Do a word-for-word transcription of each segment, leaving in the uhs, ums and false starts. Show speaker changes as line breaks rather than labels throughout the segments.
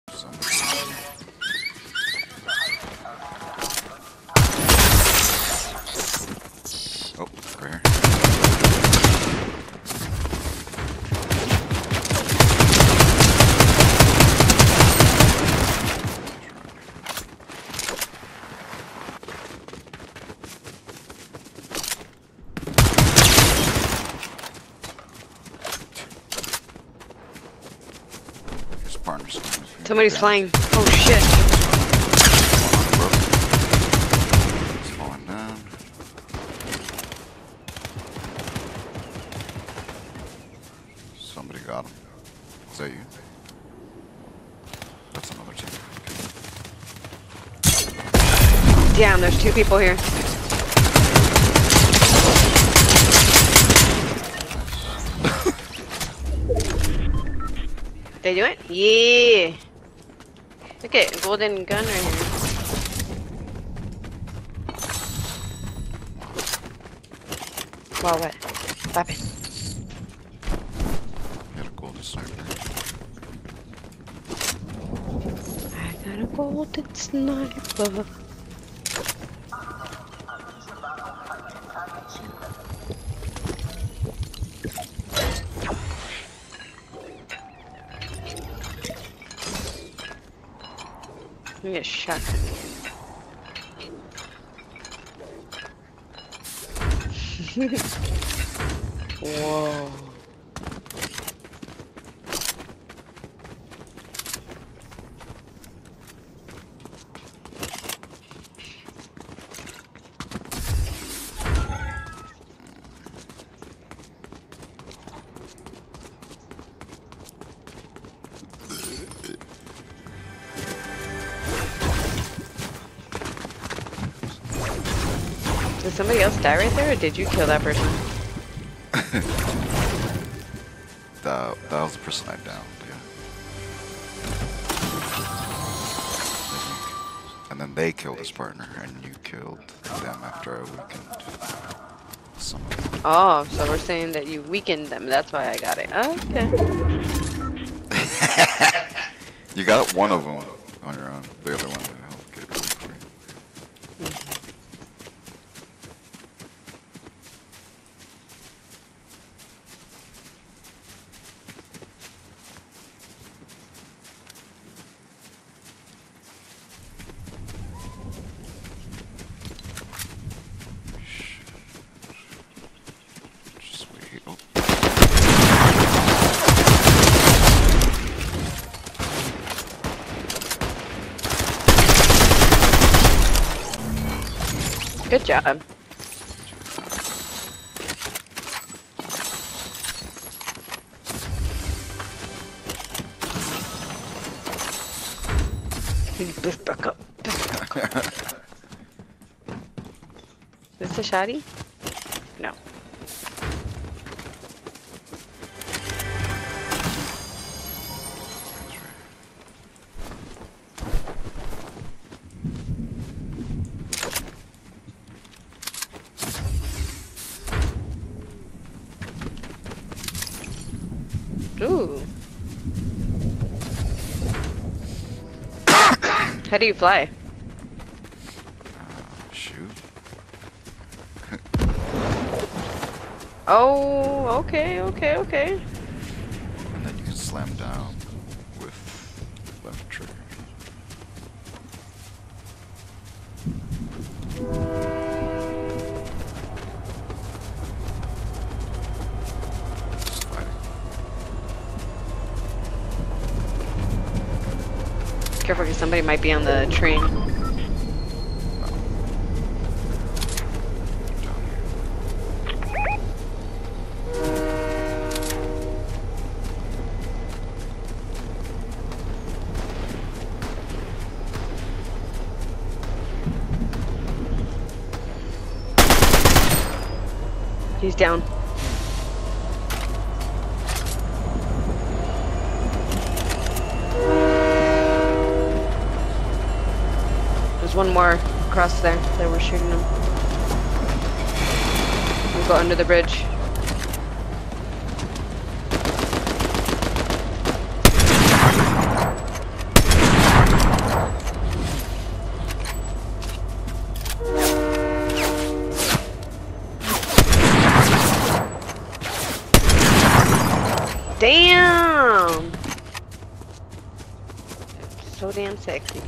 Oh, right here. His partner's coming up here.
Somebody's
Yeah.
flying. Oh shit.
He's falling down. Somebody got him. Is that you? That's another team.
Damn, there's two people here. They do it? Yeah. Look at golden gun right here. Wow, what? Stop it.
Got a golden sniper.
I got a golden sniper. I'm gonna get shot. Whoa. Did somebody else die right there, or did you kill that person?
that, that was the person I downed, yeah. And then they killed his partner, and you killed them after I weakened some of them.
Oh, so we're saying that you weakened them. That's why I got it. Okay.
You got one of them on your own. The other one I helped get ready for you. Just wait. Oh.
Good job. Biff back up. Biff back up. Is this a shotty? No. Ooh. How do you fly?
Uh, shoot.
Oh, okay, okay, okay.
And then you can slam down with left trigger. Just fighting.
Careful, because somebody might be on the train. He's down. There's one more across there that we're shooting him. We'll go under the bridge. so damn sexy.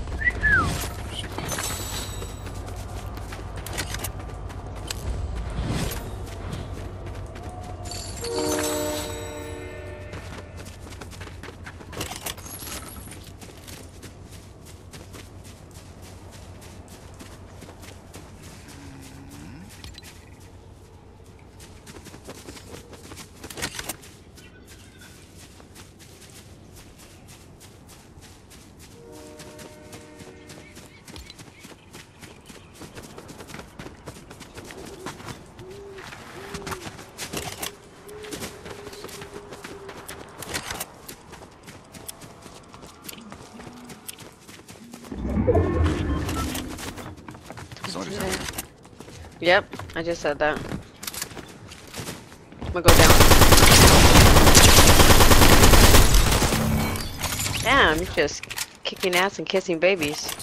Somebody's in here.
Yep, I just said that. I'm gonna go down. Damn, you're just kicking ass and kissing babies.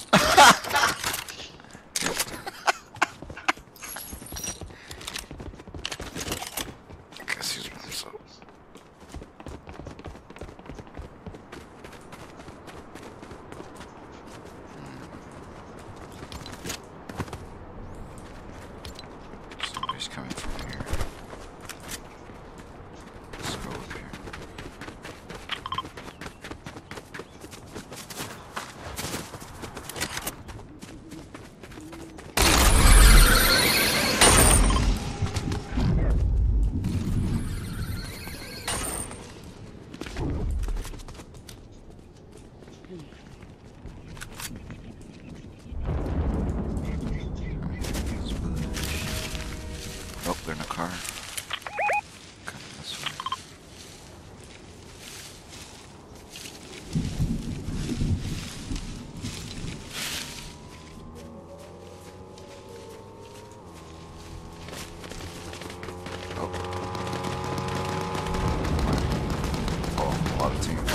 Guess he's by himself. Somebody's coming from here. Let's go up here. Oh, they're in a car. Coming this way. Oh. Oh, a lot of teams.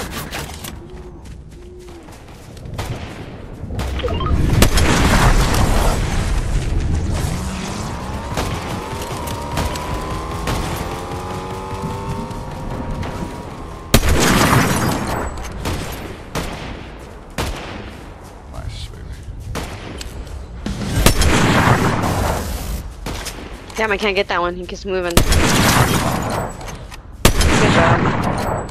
Nice, baby.
Damn, I can't get that one. He keeps moving. Good job.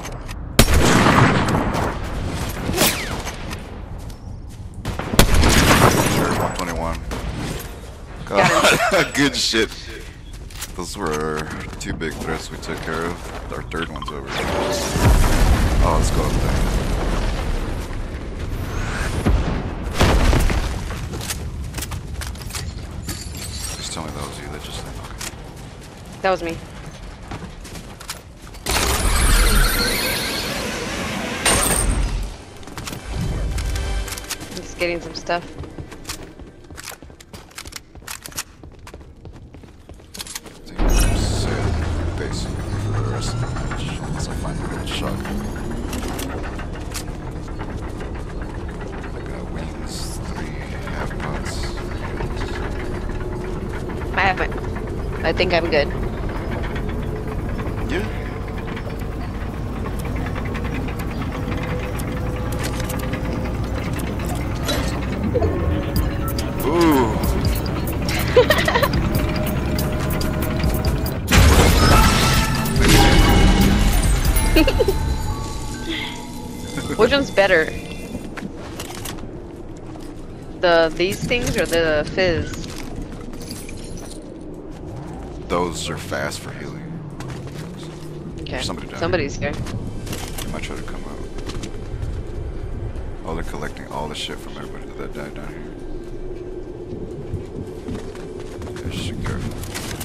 Sure, one twenty-one.
Got
God, good shit. Those were our two big threats we took care of. Our third one's over. Oh, let's go up there. Just tell me that was you that just said, okay.
That was me. Just getting some stuff.
I think I'm set basically for the rest of the match unless I find a good shot. I got wings, three half pots.
I haven't. I think I'm good.
Yeah. Ooh.
Which one's better? The these things or the fizz?
Those are fast for healing.
Okay.
There's somebody down
Somebody's here.
They might try to come out. Oh, they're collecting all the shit from everybody that died down here. Yeah, just be careful.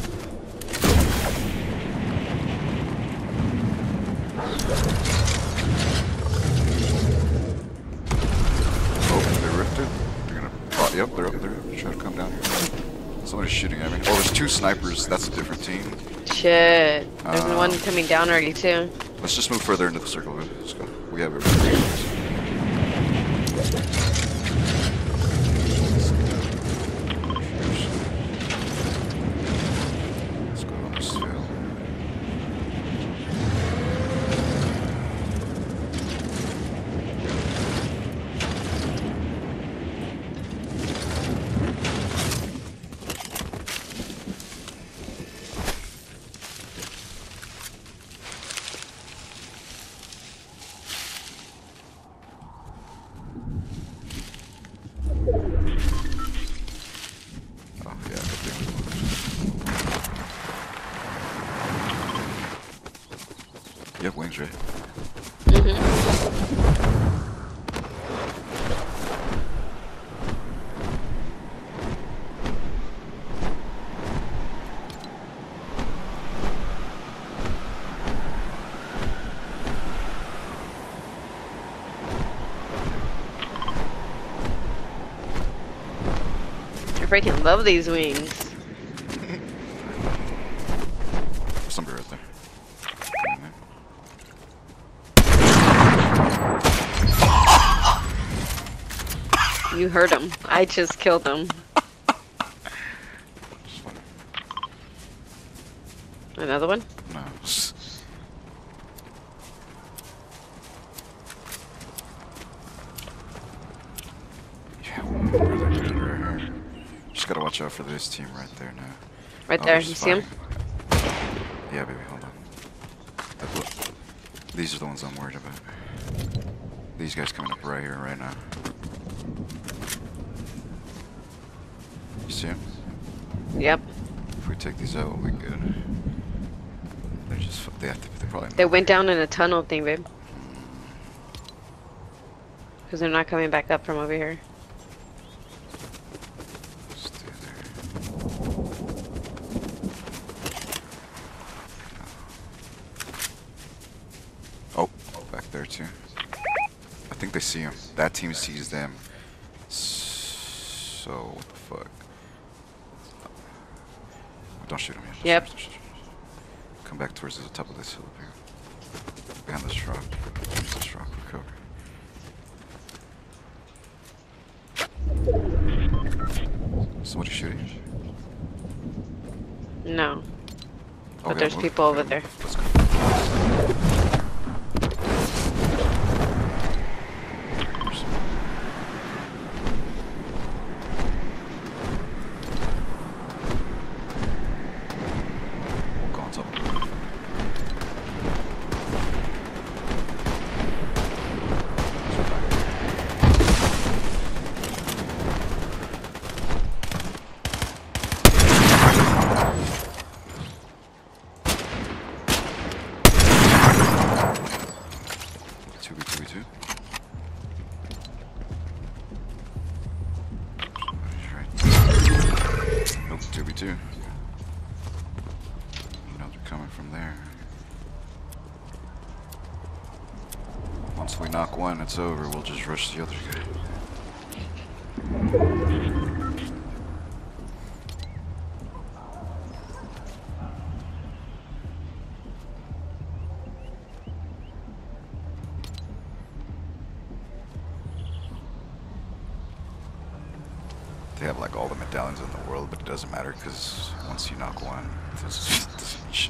Oh, they ripped it. They're gonna. Oh, yep, they're up there. They're trying to come down here. Somebody's shooting at me. Oh, there's two snipers. That's a different team.
Shit. There's
Uh,
one coming down already too.
Let's just move further into the circle. Let's go. We have everything. Let's go on this field. wings, right?
Mm-hmm. I freaking love these wings.
Somebody right there. Come in there.
You heard him. I just killed him.
Just funny.
Another one?
No. Yeah, where they did it right here. Just gotta watch out for this team right there now.
Right
Oh,
there.
there's
You see him?
five. Yeah, baby, hold on. That look- These are the ones I'm worried about. These guys coming up right here, right now. You see him?
Yep.
If we take these out, we'll be good. They're just, they have to, they probably
They went down in a tunnel thing, babe. Because they're not coming back up from over here.
Stay there. Oh, back there too. I think they see him. That team sees them. So, what the fuck? Don't shoot him yet.
Yep.
Don't shoot him. Come back towards the top of this hill up here. Behind this rock. Use this rock for cover. Somebody shooting?
No. But
Okay,
there's
move.
people over
Okay,
there.
Let's go. We'll go on top of the roof. two v two v two. Somebody's right. Nope, two v two. You know they're coming from there. Once we knock one, it's over. We'll just rush the other guy. They have like all the medallions in the world, but it doesn't matter because once you knock one, it doesn't, it doesn't mean shit.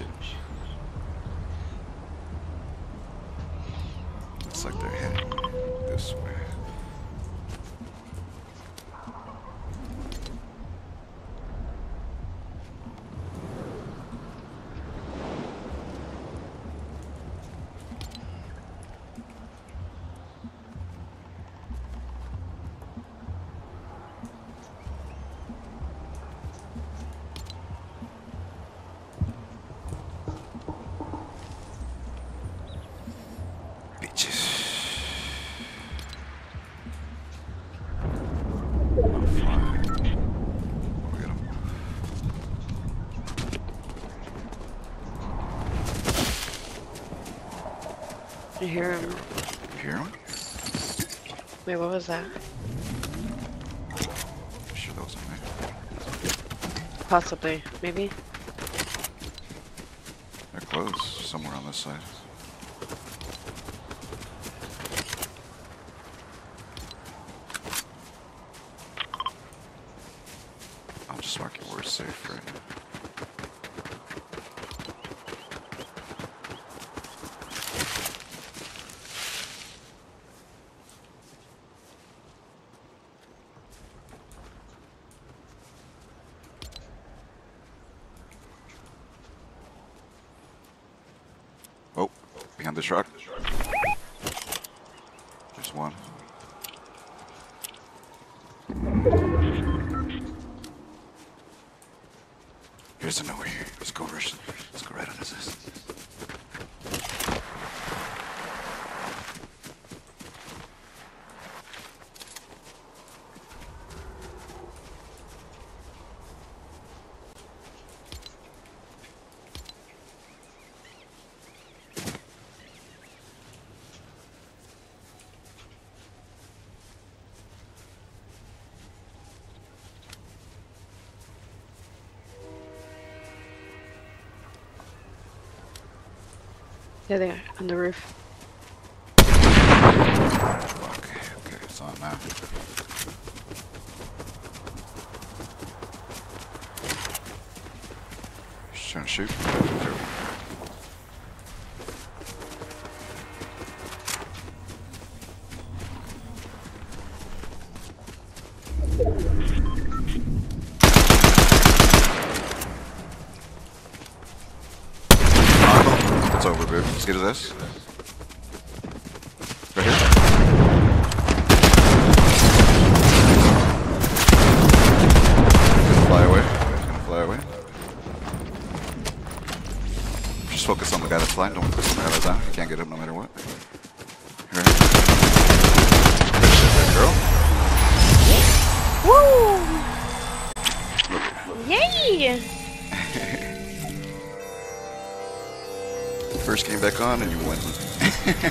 It's like they're heading this way. Bitches. I'm flying. Look at 'em.
I hear him.
You hear him?
Wait, what was that?
I'm sure that wasn't me.
Possibly. Maybe?
They're close, somewhere on this side. I'll just mark it where it's safe right now. Oh, behind this rock. There's one. Here's a nowhere here. Let's go rush. Let's go right on his ass.
Yeah, they are on the roof.
Fuck. Okay, it's on now. She's trying to shoot. It's over, babe. Let's get his ass. Right here. Gonna fly away. Gonna fly away. Just focus on the guy that's flying. Don't focus on the guy that's down. You can't get him no matter what. Here. Good shit there, girl.
Woo! Yay!
First game back on and you win.